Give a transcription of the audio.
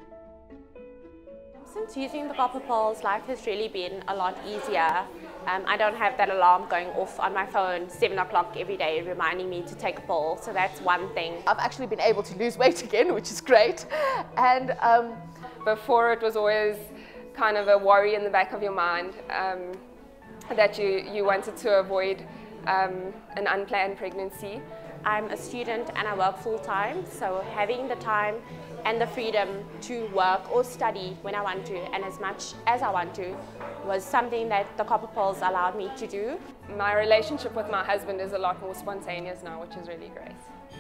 Since using the Copper Pearls, life has really been a lot easier. I don't have that alarm going off on my phone 7 o'clock every day reminding me to take a pill, so that's one thing. I've actually been able to lose weight again, which is great. And before it was always kind of a worry in the back of your mind that you wanted to avoid an unplanned pregnancy. I'm a student and I work full-time, so having the time and the freedom to work or study when I want to and as much as I want to was something that the Copper Pearls allowed me to do. My relationship with my husband is a lot more spontaneous now, which is really great.